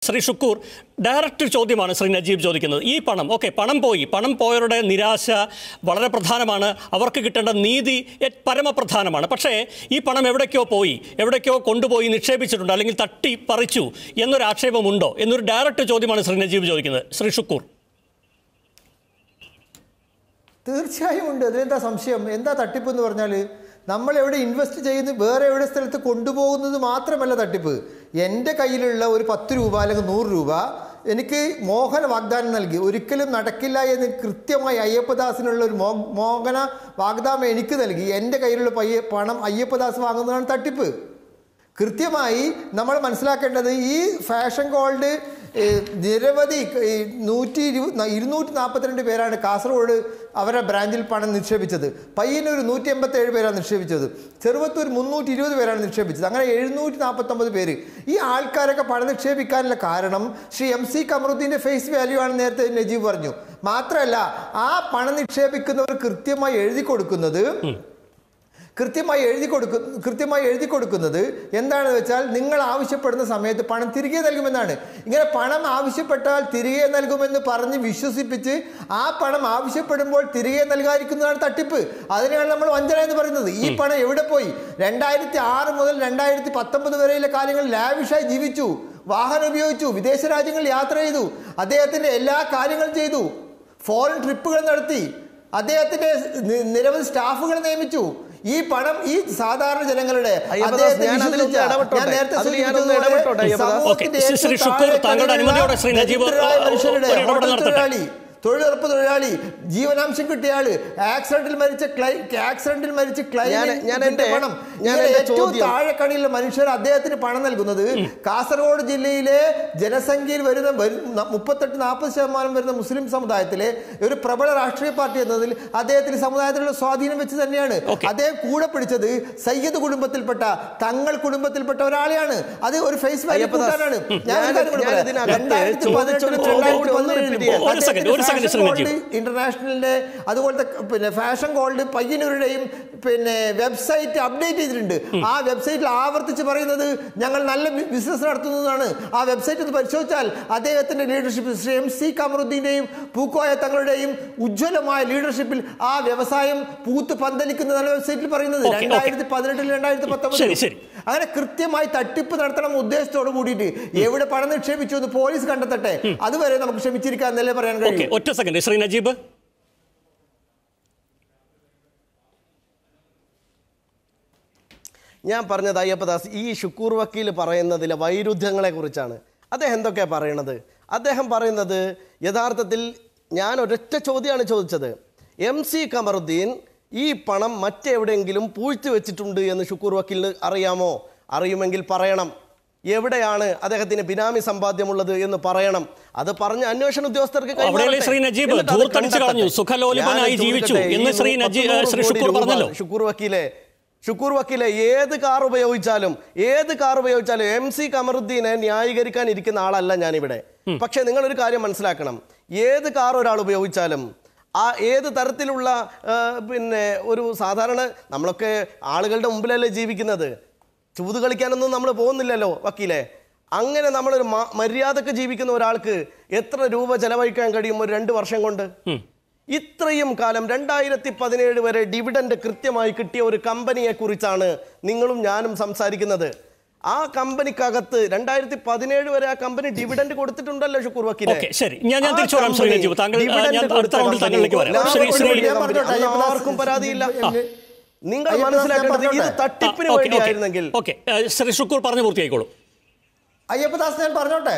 Shri Shukkur, direct ചോദ്യമാണ് ശ്രീ നജീബ് ചോദിക്കുന്നത്. ഈ പണം പണം പോയവരുടെ നിരാശ വളരെ പ്രധാനമാണ്. അവർക്ക് കിട്ടേണ്ട നീതി പരമപ്രധാനമാണ്. പക്ഷേ ഈ പണം എവിടേക്കോ കൊണ്ടുപോയി നിക്ഷേപിച്ചിട്ടുണ്ട്, അല്ലെങ്കിൽ തട്ടി പറിച്ചു എന്നൊരു ആക്ഷേപമുണ്ടോ എന്നൊരു ഡയറക്റ്റ് ചോദ്യമാണ് ശ്രീ നജീബ് ചോദിക്കുന്നത്. ശ്രീ ഷുക്കൂർ. തീർച്ചയായും ഉണ്ട്. അതിലെന്താ സംശയം? എന്താ തട്ടിപ്പ് എന്ന് പറഞ്ഞാൽ നമ്മൾ എവിടെ ഇൻവെസ്റ്റ് ചെയ്യുന്നു, വേറെ എവിടെ സ്ഥലത്ത് കൊണ്ടുപോകുന്നത് മാത്രമല്ല തട്ടിപ്പ്. എൻ്റെ കയ്യിലുള്ള ഒരു 10 രൂപ അല്ലെങ്കിൽ 100 രൂപ എനിക്ക് മോഹന വാഗ്ദാനം നൽകി, ഒരിക്കലും നടക്കില്ല എന്ന് കൃത്യമായി അയ്യപ്പദാസിനുള്ള ഒരു മോഹന വാഗ്ദാനം എനിക്ക് നൽകി. എൻ്റെ കയ്യിലുള്ള പണം അയ്യപ്പദാസ് വാങ്ങുന്നതാണ് തട്ടിപ്പ്. കൃത്യമായി നമ്മൾ മനസ്സിലാക്കേണ്ടത് ഈ ഫാഷൻ ഗോൾഡ് നിരവധി 242 പേരാണ് കാസർഗോഡ് അവരുടെ ബ്രാഞ്ചിൽ പണം നിക്ഷേപിച്ചത്. പയ്യന്നൂർ 187 പേരാണ് നിക്ഷേപിച്ചത്. ചെറുവത്തൂർ 320 പേരാണ് നിക്ഷേപിച്ചത്. അങ്ങനെ 749 പേര്. ഈ ആൾക്കാരൊക്കെ പണം നിക്ഷേപിക്കാനുള്ള കാരണം ശ്രീ MC കമറുദ്ദീൻ്റെ ഫേസ് വാല്യൂ ആണ് നേരത്തെ നജീബ് പറഞ്ഞു. മാത്രമല്ല ആ പണം നിക്ഷേപിക്കുന്നവർ കൃത്യമായി എഴുതി കൊടുക്കുന്നത് എന്താണെന്ന് വെച്ചാൽ നിങ്ങൾ ആവശ്യപ്പെടുന്ന സമയത്ത് പണം തിരികെ നൽകുമെന്നാണ്. ഇങ്ങനെ പണം ആവശ്യപ്പെട്ടാൽ തിരികെ നൽകുമെന്ന് പറഞ്ഞ് വിശ്വസിപ്പിച്ച് ആ പണം ആവശ്യപ്പെടുമ്പോൾ തിരികെ നൽകാതിരിക്കുന്നതാണ് തട്ടിപ്പ്. അതിനെയാണ് നമ്മൾ വഞ്ചന എന്ന് പറയുന്നത്. ഈ പണം എവിടെ പോയി? 2006 മുതൽ 2019 വരെയുള്ള കാലങ്ങളിൽ ലാവിഷായി ജീവിച്ചു, വാഹനം ഉപയോഗിച്ചു, വിദേശ രാജ്യങ്ങളിൽ യാത്ര ചെയ്തു, അദ്ദേഹത്തിൻ്റെ എല്ലാ കാര്യങ്ങളും ചെയ്തു, ഫോറിൻ ട്രിപ്പുകൾ നടത്തി, അദ്ദേഹത്തിൻ്റെ നിരവധി സ്റ്റാഫുകൾ നിയമിച്ചു. ഈ പണം ഈ സാധാരണ ജനങ്ങളുടെ തൊഴിലുറപ്പ് തൊഴിലാളി, ജീവനാംശം കിട്ടിയ ആള്, ആക്സിഡന്റിൽ മരിച്ച ക്ലൈന്റിന്റെ പണം, ഏറ്റവും താഴെക്കണിയുള്ള മനുഷ്യർ അദ്ദേഹത്തിന് പണം നൽകുന്നത് കാസർഗോഡ് ജില്ലയിലെ ജനസംഖ്യയിൽ വരുന്ന 38-40% വരുന്ന മുസ്ലിം സമുദായത്തിലെ ഒരു പ്രബല രാഷ്ട്രീയ പാർട്ടി എന്നതിൽ അദ്ദേഹത്തിന് സമുദായത്തിലുള്ള സ്വാധീനം വെച്ച് തന്നെയാണ്. അദ്ദേഹം കൂടെ പിടിച്ചത് സയ്യദ് കുടുംബത്തിൽപ്പെട്ട തങ്ങൾ കുടുംബത്തിൽപ്പെട്ട ഒരാളെയാണ്. അത് ഒരു ഫേസ് വാല്യൂ കൂട്ടാനാണ്. ഇന്റർനാഷണലിന്റെ അതുപോലത്തെ ഫാഷൻ ഗോൾഡ് പയ്യന്നൂരുടെയും വെബ്സൈറ്റ് അപ്ഡേറ്റ് ചെയ്തിട്ടുണ്ട്. ആ വെബ്സൈറ്റിൽ ആവർത്തിച്ച് പറയുന്നത് ഞങ്ങൾ നല്ല ബിസിനസ് നടത്തുന്നതാണ്. ആ വെബ്സൈറ്റ് ഒന്ന് പരിശോധിച്ചാൽ അദ്ദേഹത്തിന്റെ ലീഡർഷിപ്പിൽ ശ്രീ MC കമറുദ്ദീന്റെയും പൂക്കോയ തങ്ങളുടെയും ഉജ്ജ്വലമായ ലീഡർഷിപ്പിൽ ആ വ്യവസായം പൂത്ത് പന്തലിക്കുന്നതാണ് വെബ്സൈറ്റിൽ പറയുന്നത്. 2018 2019 അങ്ങനെ കൃത്യമായി തട്ടിപ്പ് നടത്തണം ഉദ്ദേശത്തോട് കൂടിയിട്ട് എവിടെ പണം നിക്ഷേപിച്ചു എന്ന് പോലീസ് കണ്ടെത്തട്ടെ. അതുവരെ നമുക്ക് ക്ഷമിച്ചിരിക്കാൻ എന്നല്ലേ പറയാൻ കഴിയും. ഒറ്റ സെക്കൻഡ് ശ്രീ നജീബ്. ഞാൻ പറഞ്ഞത് അയ്യപ്പദാസ് ഈ ഷുക്കൂർ വക്കീൽ പറയുന്നതിലെ വൈരുദ്ധ്യങ്ങളെ കുറിച്ചാണ്. അദ്ദേഹം എന്തൊക്കെയാണ് പറയണത്? അദ്ദേഹം പറയുന്നത് യഥാർത്ഥത്തിൽ ഞാൻ ഒരൊറ്റ ചോദ്യമാണ് ചോദിച്ചത്. MC കമറുദ്ദീൻ ഈ പണം മറ്റെവിടെയെങ്കിലും പൂഴ്ത്തി വെച്ചിട്ടുണ്ട് എന്ന് ഷുക്കൂർ വക്കീലിന് അറിയാമോ? അറിയുമെങ്കിൽ പറയണം. എവിടെയാണ് അദ്ദേഹത്തിന് ബിനാമി സമ്പാദ്യമുള്ളത് എന്ന് പറയണം. അത് പറഞ്ഞ അന്വേഷണ ഉദ്യോഗസ്ഥർക്ക് ഷുക്കൂർ വക്കീലെ ഏത് കാർ ഉപയോഗിച്ചാലും MC കമറുദ്ദീനെ ന്യായീകരിക്കാൻ ഇരിക്കുന്ന ആളല്ല ഞാനിവിടെ. പക്ഷെ നിങ്ങളൊരു കാര്യം മനസ്സിലാക്കണം. ഏത് കാർ ഒരാൾ ഉപയോഗിച്ചാലും ആ ഏത് തരത്തിലുള്ള ഒരു സാധാരണ നമ്മളൊക്കെ ആളുകളുടെ മുമ്പിലല്ലേ ജീവിക്കുന്നത്. ചൂത് കളിക്കാനൊന്നും നമ്മൾ പോകുന്നില്ലല്ലോ വക്കീലെ. അങ്ങനെ നമ്മളൊരു മര്യാദക്ക് ജീവിക്കുന്ന ഒരാൾക്ക് എത്ര രൂപ ചെലവഴിക്കാൻ കഴിയും ഒരു 2 വർഷം കൊണ്ട്? ഇത്രയും കാലം 2017 വരെ ഡിവിഡൻഡ് കൃത്യമായി കിട്ടിയ ഒരു കമ്പനിയെ കുറിച്ചാണ് നിങ്ങളും ഞാനും സംസാരിക്കുന്നത്. ആ കമ്പനിക്കകത്ത് 2017 വരെ ആ കമ്പനി ഡിവിഡൻഡ് കൊടുത്തിട്ടുണ്ടല്ലോ ഷുക്കൂർ വക്കീലെ. ആർക്കും പരാതിയില്ല. നിങ്ങൾ മനസ്സിലാക്കേണ്ടത് ഇത് തട്ടിപ്പിന് വേണ്ടിയായിരുന്നെങ്കിൽ. ശ്രീ ഷുക്കൂർ പറഞ്ഞു പൂർത്തിയായിക്കോളൂ. അയ്യപ്പദാസ് ഞാൻ പറഞ്ഞോട്ടെ.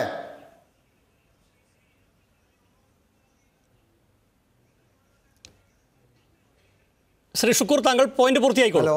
ശ്രീ ഷുക്കൂർ താങ്കൾ പോയിന്റ് പൂർത്തിയായിക്കോളൂ.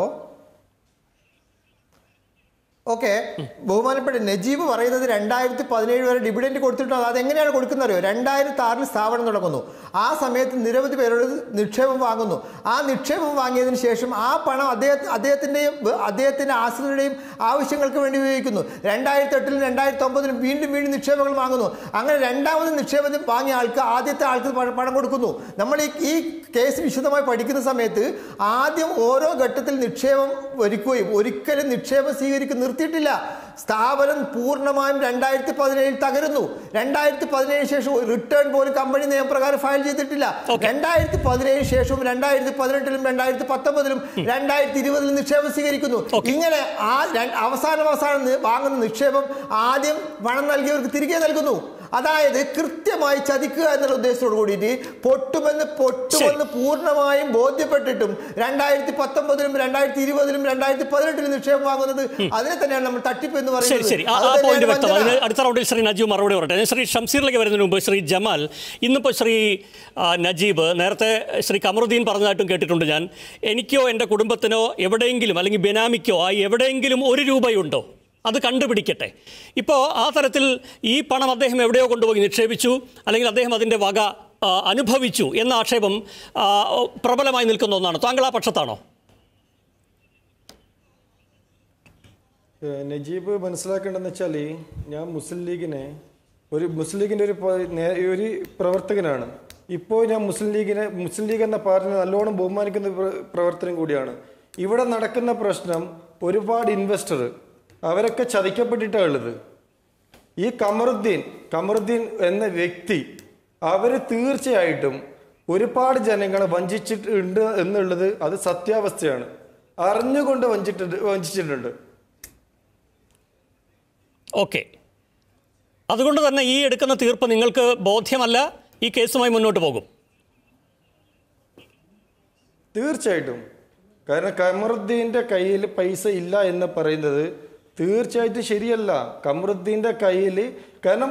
ഓക്കെ, ബഹുമാനപ്പെട്ട നജീബ് പറയുന്നത് 2017 വരെ ഡിവിഡൻഡ് കൊടുത്തിട്ടുണ്ട്. അതെങ്ങനെയാണ് കൊടുക്കുന്നറിയോ? 2006 സ്ഥാപനം തുടങ്ങുന്നു. ആ സമയത്ത് നിരവധി പേരോട് നിക്ഷേപം വാങ്ങുന്നു. ആ നിക്ഷേപം വാങ്ങിയതിന് ശേഷം ആ പണം അദ്ദേഹത്തിൻ്റെ ആശ്രിതരുടെയും ആവശ്യങ്ങൾക്ക് വേണ്ടി ഉപയോഗിക്കുന്നു. 2008 2009 വീണ്ടും നിക്ഷേപങ്ങൾ വാങ്ങുന്നു. അങ്ങനെ രണ്ടാമത് നിക്ഷേപം വാങ്ങിയ ആൾക്ക് ആദ്യത്തെ ആൾക്ക് പണം കൊടുക്കുന്നു. നമ്മൾ ഈ കേസ് വിശദമായി പഠിക്കുന്ന സമയത്ത് ആദ്യം ഓരോ ഘട്ടത്തിൽ നിക്ഷേപം ഒരുക്കുകയും ഒരിക്കലും നിക്ഷേപം സ്വീകരിക്കുന്ന നിർത്തിയിട്ടില്ല. സ്ഥാപനം പൂർണ്ണമായും 2017 തകരുന്നു. 2017 ശേഷം റിട്ടേൺ പോലും കമ്പനി നിയമപ്രകാരം ഫയൽ ചെയ്തിട്ടില്ല. 2017 ശേഷവും 2018-ലും 2019-ലും 2020-ലും നിക്ഷേപം സ്വീകരിക്കുന്നു. ഇങ്ങനെ അവസാനം വാങ്ങുന്ന നിക്ഷേപം ആദ്യം പണം നൽകിയവർക്ക് തിരികെ നൽകുന്നു. അതായത് കൃത്യമായി ചതിക്കുക എന്നുള്ള ഉദ്ദേശത്തോടു കൂടിയിട്ട് പൊട്ടുമെന്ന് പൂർണ്ണമായും ബോധ്യപ്പെട്ടിട്ടും 2019-ലും 2020-ലും 2018-ലും നിക്ഷേപം വാങ്ങുന്നത് അതിനെ തന്നെയാണ് നമ്മൾ തട്ടിപ്പ് എന്ന് പറയുന്നത്. അടുത്ത റൗണ്ടിൽ ശ്രീ നജീബ് മറുപടി പറയട്ടെ. ശ്രീ ഷംസീറിലേക്ക് വരുന്നതിന് മുമ്പ് ശ്രീ ജമാൽ, ഇന്നിപ്പോൾ ശ്രീ നജീബ് നേരത്തെ ശ്രീ കമറുദ്ദീൻ പറഞ്ഞതായിട്ടും കേട്ടിട്ടുണ്ട് ഞാൻ, എനിക്കോ എൻ്റെ കുടുംബത്തിനോ എവിടെയെങ്കിലും അല്ലെങ്കിൽ ബെനാമിക്കോ ആയി എവിടെയെങ്കിലും 1 രൂപയുണ്ടോ അത് കണ്ടുപിടിക്കട്ടെ. ഇപ്പോൾ ആ തരത്തിൽ ഈ പണം അദ്ദേഹം എവിടെയോ കൊണ്ടുപോയി നിക്ഷേപിച്ചു, അല്ലെങ്കിൽ അദ്ദേഹം അതിൻ്റെ വക അനുഭവിച്ചു എന്ന ആക്ഷേപം പ്രബലമായി നിൽക്കുന്ന ഒന്നാണ്. താങ്കൾ ആ പക്ഷത്താണോ? നജീബ് മനസ്സിലാക്കേണ്ടതെന്ന് വെച്ചാൽ, ഞാൻ മുസ്ലിം ലീഗിൻ്റെ ഒരു പ്രവർത്തകനാണ്. ഇപ്പോൾ ഞാൻ മുസ്ലിം ലീഗ് എന്ന പാർട്ടിനെ നല്ലോണം ബഹുമാനിക്കുന്ന പ്രവർത്തനം കൂടിയാണ്. ഇവിടെ നടക്കുന്ന പ്രശ്നം ഒരുപാട് ഇൻവെസ്റ്റർ അവരൊക്കെ ചതിക്കപ്പെട്ടിട്ടാണ് ഉള്ളത്. ഈ കമറുദ്ദീൻ എന്ന വ്യക്തി അവർ തീർച്ചയായിട്ടും ഒരുപാട് ജനങ്ങളെ വഞ്ചിച്ചിട്ടുണ്ട് എന്നുള്ളത് അത് സത്യാവസ്ഥയാണ്. അറിഞ്ഞുകൊണ്ട് വഞ്ചിച്ചിട്ടുണ്ട്. ഓക്കെ, അതുകൊണ്ട് തന്നെ ഈ എടുക്കുന്ന തീർപ്പ് നിങ്ങൾക്ക് ബോധ്യമല്ല, ഈ കേസുമായി മുന്നോട്ട് പോകും? തീർച്ചയായിട്ടും. കാരണം കമറുദ്ദീൻ്റെ കയ്യിൽ പൈസ ഇല്ല എന്ന് പറയുന്നത് തീർച്ചയായിട്ടും ശരിയല്ല. കമറുദ്ദീൻ്റെ കയ്യിൽ, കാരണം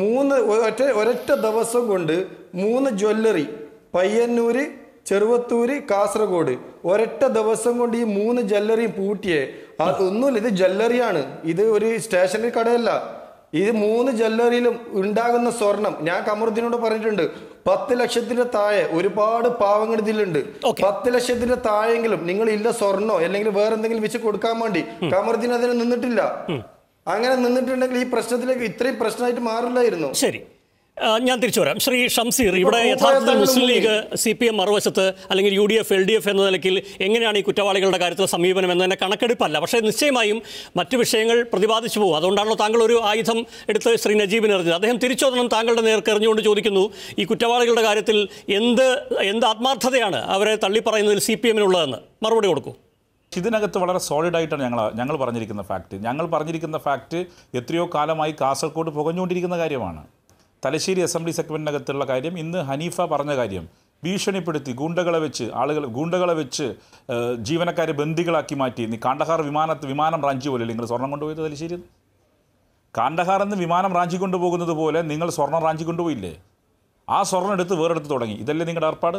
ഒരൊറ്റ ദിവസം കൊണ്ട് 3 ജ്വല്ലറി, പയ്യന്നൂര്, ചെറുവത്തൂര്, കാസർഗോഡ്, ഒരൊറ്റ ദിവസം കൊണ്ട് ഈ 3 ജ്വല്ലറിയും പൂട്ടിയേ. ഒന്നുമില്ല, ഇത് ജ്വല്ലറിയാണ്, ഇത് ഒരു സ്റ്റേഷനറി കടയല്ല. ഇത് 3 ജ്വല്ലറിയിലും ഉണ്ടാകുന്ന സ്വർണം, ഞാൻ കമറുദ്ദീനോട് പറഞ്ഞിട്ടുണ്ട്, 10 ലക്ഷത്തിന്റെ താഴെ ഒരുപാട് പാവങ്ങൾ ഇതിലുണ്ട്. 10 ലക്ഷത്തിന്റെ താഴെങ്കിലും നിങ്ങൾ ഇല്ല സ്വർണ്ണോ അല്ലെങ്കിൽ വേറെ എന്തെങ്കിലും വെച്ച് കൊടുക്കാൻ വേണ്ടി കമറുദ്ദീൻ അതിന് നിന്നിട്ടില്ല. അങ്ങനെ നിന്നിട്ടുണ്ടെങ്കിൽ ഈ പ്രശ്നത്തിലേക്ക് ഇത്രയും പ്രശ്നമായിട്ട് മാറില്ലായിരുന്നു. ശരി, ഞാൻ തിരിച്ചു വരാം. ശ്രീ ഷംസീർ, ഇവിടെ യഥാർത്ഥത്തിൽ മുസ്ലിം ലീഗ്, CPM മറുവശത്ത്, അല്ലെങ്കിൽ UDF, LDF എന്ന നിലയ്ക്ക് എങ്ങനെയാണ് ഈ കുറ്റവാളികളുടെ കാര്യത്തിൽ സമീപനം എന്നതിൻ്റെ കണക്കെടുപ്പല്ല. പക്ഷേ നിശ്ചയമായും മറ്റു വിഷയങ്ങൾ പ്രതിപാദിച്ചു പോകും. അതുകൊണ്ടാണല്ലോ താങ്കൾ ഒരു ആയുധം എടുത്ത് ശ്രീ നജീബിന് എറിഞ്ഞത്. അദ്ദേഹം തിരിച്ചൊന്നും താങ്കളുടെ നേർക്ക് എറിഞ്ഞുകൊണ്ട് ചോദിക്കുന്നു, ഈ കുറ്റവാളികളുടെ കാര്യത്തിൽ എന്ത് ആത്മാർത്ഥതയാണ് അവരെ തള്ളിപ്പറയുന്നതിൽ CPM-നുള്ളതെന്ന്. മറുപടി കൊടുക്കൂ. ഇതിനകത്ത് വളരെ സോളിഡായിട്ടാണ് ഞങ്ങൾ പറഞ്ഞിരിക്കുന്ന ഫാക്റ്റ് എത്രയോ കാലമായി കാസർഗോഡ് പുകഞ്ഞുകൊണ്ടിരിക്കുന്ന കാര്യമാണ്. തലശ്ശേരി അസംബ്ലി സെഗ്മെൻറ്റിനകത്തുള്ള കാര്യം, ഇന്ന് ഹനീഫ പറഞ്ഞ കാര്യം, ഭീഷണിപ്പെടുത്തി ഗൂണ്ടകളെ വെച്ച് ജീവനക്കാരെ ബന്ദികളാക്കി മാറ്റി. നീ കാണ്ഡഹാർ വിമാനം റാഞ്ചി പോലെ നിങ്ങൾ സ്വർണം കൊണ്ടുപോയത് തലശ്ശേരി. കാണ്ഡഹാർ എന്ന് വിമാനം റാഞ്ചി കൊണ്ടുപോകുന്നത് പോലെ നിങ്ങൾ സ്വർണം റാഞ്ചി കൊണ്ടുപോയില്ലേ? ആ സ്വർണ്ണം എടുത്ത് വേറെടുത്ത് തുടങ്ങി. ഇതല്ലേ നിങ്ങളുടെ ഏർപ്പാട്?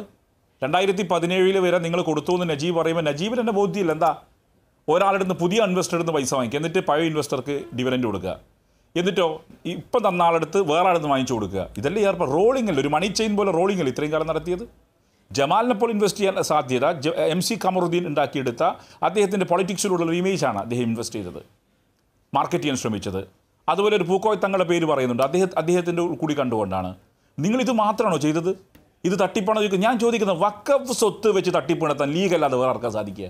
2017 വരെ നിങ്ങൾ കൊടുത്തു എന്ന് നജീബ് പറയുമ്പോൾ നജീബിന് എൻ്റെ ബോധ്യമില്ല. എന്താ, ഒരാളെടുത്ത് പുതിയ ഇൻവെസ്റ്റർ എടുത്ത് പൈസ വാങ്ങിക്കുക, എന്നിട്ട് പഴയ ഇൻവെസ്റ്റർക്ക് ഡിവിഡൻഡ് കൊടുക്കുക, എന്നിട്ടോ ഇപ്പം തന്ന ആളെടുത്ത് വേറെ ആളെടുത്ത് വാങ്ങിച്ചു കൊടുക്കുക. ഇതല്ലേ ഏർപ്പാട്? റോളിംഗ് അല്ലേ, ഒരു മണി ചെയിൻ പോലെ റോളിംഗ് അല്ലേ ഇത്രയും കാലം നടത്തിയത്? ജമാലിനെ പോലെ ഇൻവെസ്റ്റ് ചെയ്യാൻ സാധ്യത MC കമറുദ്ദീൻ ഉണ്ടാക്കിയെടുത്ത അദ്ദേഹത്തിൻ്റെ പൊളിറ്റിക്സിലുള്ള ഒരു ഇമേജാണ് അദ്ദേഹം ഇൻവെസ്റ്റ് ചെയ്തത്, മാർക്കറ്റ് ചെയ്യാൻ ശ്രമിച്ചത്. അതുപോലെ ഒരു പൂക്കോയ് തങ്ങളുടെ പേര് പറയുന്നുണ്ട്, അദ്ദേഹത്തിൻ്റെ കൂടി കണ്ടുകൊണ്ടാണ്. നിങ്ങളിത് മാത്രമാണോ ചെയ്തത്? ഇത് തട്ടിപ്പാണോ? ഞാൻ ചോദിക്കുന്നത്, വഖഫ് സ്വത്ത് വെച്ച് തട്ടിപ്പ് നടത്താൻ ലീഗല്ലാതെ വേറെ ആർക്കാൻ സാധിക്കുക?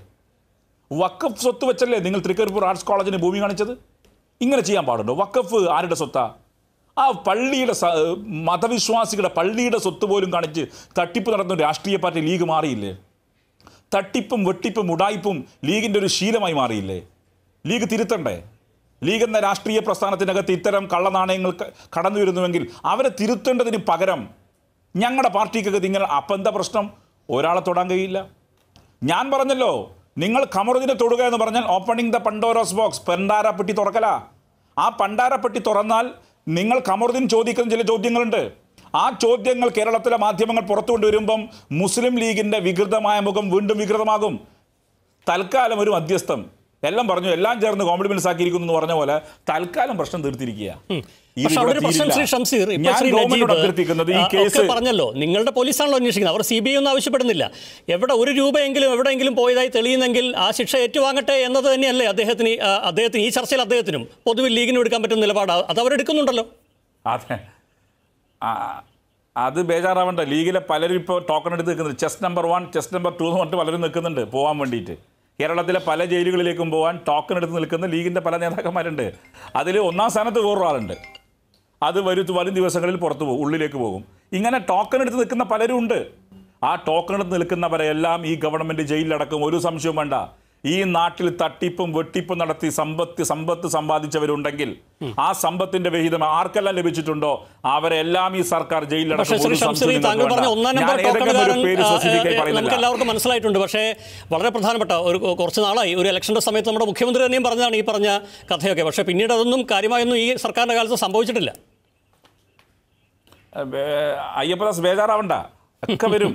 വഖഫ് സ്വത്ത് വെച്ചല്ലേ നിങ്ങൾ തൃക്കരിപ്പൂർ ആർട്സ് കോളേജിന് ഭൂമി കാണിച്ചത്? ഇങ്ങനെ ചെയ്യാൻ പാടുണ്ടോ? വഖഫ് ആരുടെ സ്വത്താ? ആ പള്ളിയുടെ മതവിശ്വാസികളുടെ പള്ളിയുടെ സ്വത്ത് പോലും കാണിച്ച് തട്ടിപ്പ് നടത്തുന്ന രാഷ്ട്രീയ പാർട്ടി ലീഗ് മാറിയില്ലേ? തട്ടിപ്പും വെട്ടിപ്പും ഉടായ്പും ലീഗിൻ്റെ ഒരു ശീലമായി മാറിയില്ലേ? ലീഗ് തിരുത്തണ്ടേ? ലീഗ് എന്ന രാഷ്ട്രീയ പ്രസ്ഥാനത്തിനകത്ത് ഇത്തരം കള്ളനാണയങ്ങൾ കടന്നു വരുന്നുവെങ്കിൽ അവരെ തിരുത്തേണ്ടതിന് പകരം ഞങ്ങളുടെ പാർട്ടിക്കകത്ത് ഇങ്ങനെ, അപ്പം എന്താ പ്രശ്നം? ഒരാളെ തൊടാൻ കഴിയില്ല. ഞാൻ പറഞ്ഞല്ലോ, നിങ്ങൾ കമറുദ്ദീനെ തൊടുക എന്ന് പറഞ്ഞാൽ ഓപ്പണിംഗ് ദ പണ്ടോറസ് ബോക്സ്, പണ്ടാരപ്പെട്ടി തുറക്കല. ആ പണ്ടാരപ്പെട്ടി തുറന്നാൽ നിങ്ങൾ കമറുദ്ദീൻ ചോദിക്കുന്ന ചില ചോദ്യങ്ങളുണ്ട്. ആ ചോദ്യങ്ങൾ കേരളത്തിലെ മാധ്യമങ്ങൾ പുറത്തു കൊണ്ടുവരുമ്പം മുസ്ലിം ലീഗിൻ്റെ വികൃതമായ മുഖം വീണ്ടും വികൃതമാകും. തൽക്കാലം ഒരു മധ്യസ്ഥം എല്ലാം പറഞ്ഞു, എല്ലാം ചേർന്ന് കോംപ്ലിമെന്റ്സ് ആക്കിയിരിക്കുന്നു എന്ന് പറഞ്ഞ പോലെ തൽക്കാലം പ്രശ്നം തീർത്തിരിക്കുക. പറഞ്ഞല്ലോ, നിങ്ങളുടെ പോലീസാണല്ലോ അന്വേഷിക്കുന്നത്, അവർ CBI ഒന്നും ആവശ്യപ്പെടുന്നില്ല. എവിടെ 1 രൂപയെങ്കിലും എവിടെയെങ്കിലും പോയതായി തെളിയുന്നെങ്കിൽ ആ ശിക്ഷ ഏറ്റുവാങ്ങട്ടെ എന്നത് തന്നെയല്ലേ അദ്ദേഹത്തിന് ഈ ചർച്ചയിൽ അദ്ദേഹത്തിനും പൊതുവിൽ ലീഗിനും എടുക്കാൻ പറ്റുന്ന നിലപാട് അത് അവരെടുക്കുന്നുണ്ടല്ലോ. അതെ, അത് ബേജാറാവേണ്ട. ലീഗിലെ പലരും ഇപ്പോൾ ടോക്കൺ എടുത്ത് നിൽക്കുന്നുണ്ട്. ചെസ്റ്റ് നമ്പർ 1, ചെസ്റ്റ് നമ്പർ 2 എന്ന് പറഞ്ഞിട്ട് പലരും നിൽക്കുന്നുണ്ട് പോകാൻ വേണ്ടിയിട്ട്. കേരളത്തിലെ പല ജയിലുകളിലേക്കും പോകാൻ ടോക്കൺ എടുത്ത് നിൽക്കുന്ന ലീഗിൻ്റെ പല നേതാക്കന്മാരുണ്ട്. അതിൽ ഒന്നാം സ്ഥാനത്ത് വേറൊരാളുണ്ട്. അത് വരും ദിവസങ്ങളിൽ പുറത്തു പോകും, ഉള്ളിലേക്ക് പോകും. ഇങ്ങനെ ടോക്കൺ എടുത്ത് നിൽക്കുന്ന പലരും ഉണ്ട്. ആ ടോക്കൺ എടുത്ത് നിൽക്കുന്നവരെല്ലാം ഈ ഗവൺമെൻറ് ജയിലിലടക്കം. ഒരു സംശയവും വേണ്ട. ഈ നാട്ടിൽ തട്ടിപ്പും വെട്ടിപ്പും നടത്തി സമ്പത്ത് സമ്പാദിച്ചവരുണ്ടെങ്കിൽ ആ സമ്പത്തിന്റെ വിഹിതം ആർക്കെല്ലാം ലഭിച്ചിട്ടുണ്ടോ അവരെല്ലാം ഈ സർക്കാർ ജയിലിലടക്കം. നമുക്ക് എല്ലാവർക്കും മനസ്സിലായിട്ടുണ്ട്. പക്ഷേ വളരെ പ്രധാനപ്പെട്ട കുറച്ച് നാളായി ഒരു ഇലക്ഷന്റെ സമയത്ത് നമ്മുടെ മുഖ്യമന്ത്രി തന്നെയും പറഞ്ഞതാണ് ഈ പറഞ്ഞ കഥയൊക്കെ. പക്ഷേ പിന്നീട് അതൊന്നും കാര്യമായൊന്നും ഈ സർക്കാരിന്റെ കാലത്ത് സംഭവിച്ചിട്ടില്ല. അയ്യപ്പദാസ് ബേജാറാവണ്ട, ഒക്കെ വരും.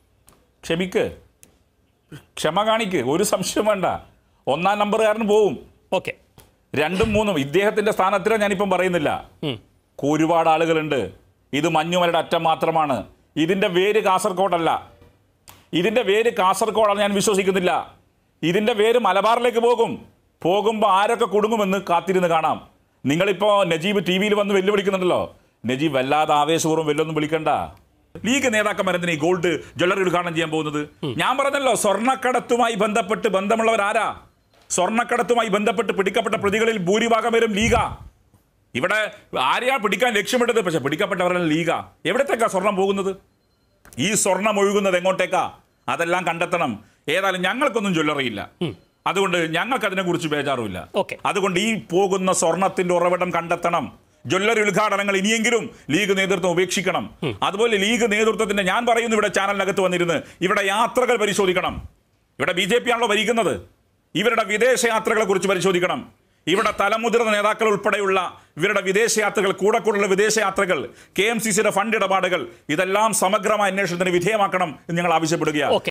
ക്ഷമ കാണിക്ക്, ഒരു സംശയം വേണ്ട. ഒന്നാം നമ്പറുകാരൻ പോവും. ഓക്കെ, 2ഉം 3ഉം ഇദ്ദേഹത്തിന്റെ സ്ഥാനത്തിലോ ഞാനിപ്പം പറയുന്നില്ല. ഒരുപാട് ആളുകളുണ്ട്. ഇത് മഞ്ഞുമലയുടെ അറ്റം മാത്രമാണ്. ഇതിന്റെ വേര് കാസർഗോഡല്ല. ഇതിന്റെ വേര് കാസർഗോഡാണ് ഞാൻ വിശ്വസിക്കുന്നില്ല. ഇതിന്റെ വേര് മലബാറിലേക്ക് പോകുമ്പോൾ ആരൊക്കെ കുടുങ്ങുമെന്ന് കാത്തിരുന്ന് കാണാം. നിങ്ങളിപ്പോൾ നജീബ് ടി വിയിൽ വന്ന് വെല്ലുവിളിക്കുന്നുണ്ടല്ലോ. നജീബ് വല്ലാതെ ആവേശപൂർവ്വം വെല്ലൊന്നും വിളിക്കണ്ട. ലീഗ് നേതാക്കന്മാരെന്തിനാ ഈ ഗോൾഡ് ജ്വല്ലറി ഉദ്ഘാടനം ചെയ്യാൻ പോകുന്നത്? ഞാൻ പറഞ്ഞല്ലോ, സ്വർണ്ണക്കടത്തുമായി ബന്ധപ്പെട്ട് ബന്ധമുള്ളവരാരാ? സ്വർണ്ണക്കടത്തുമായി ബന്ധപ്പെട്ട് പിടിക്കപ്പെട്ട പ്രതികളിൽ ഭൂരിഭാഗം പേരും ലീഗാ. ഇവിടെ ആരെയാ പിടിക്കാൻ ലക്ഷ്യമിട്ടത്? പക്ഷെ പിടിക്കപ്പെട്ടവരെല്ലാം ലീഗാ. എവിടത്തേക്കാ സ്വർണം പോകുന്നത്? ഈ സ്വർണം ഒഴുകുന്നത് എങ്ങോട്ടേക്കാ? അതെല്ലാം കണ്ടെത്തണം. ഏതായാലും ഞങ്ങൾക്കൊന്നും ജ്വല്ലറി ഇല്ല, അതുകൊണ്ട് ഞങ്ങൾക്ക് അതിനെക്കുറിച്ച് ബേജാറുമില്ല. അതുകൊണ്ട് ഈ പോകുന്ന സ്വർണത്തിന്റെ ഉറവിടം കണ്ടെത്തണം. ജ്വല്ലറി ഉദ്ഘാടനങ്ങൾ ഇനിയെങ്കിലും ലീഗ് നേതൃത്വം ഉപേക്ഷിക്കണം. അതുപോലെ ലീഗ് നേതൃത്വത്തിന്റെ, ഞാൻ പറയുന്നു, ഇവിടെ ചാനലിനകത്ത് വന്നിരുന്ന് ഇവിടെ യാത്രകൾ പരിശോധിക്കണം. ഇവിടെ BJP ആണല്ലോ ഭരിക്കുന്നത്. ഇവരുടെ വിദേശയാത്രകളെ കുറിച്ച് പരിശോധിക്കണം. ഇവിടെ തലമുതിർന്ന നേതാക്കൾ ഉൾപ്പെടെയുള്ള ഇവരുടെ വിദേശയാത്രകൾ, കൂടെയുള്ള വിദേശയാത്രകൾ, KMCCയുടെ ഫണ്ട് ഇടപാടുകൾ, ഇതെല്ലാം സമഗ്രമായ അന്വേഷണത്തിന് വിധേയമാക്കണം എന്ന് ഞങ്ങൾ ആവശ്യപ്പെടുകയാണ്.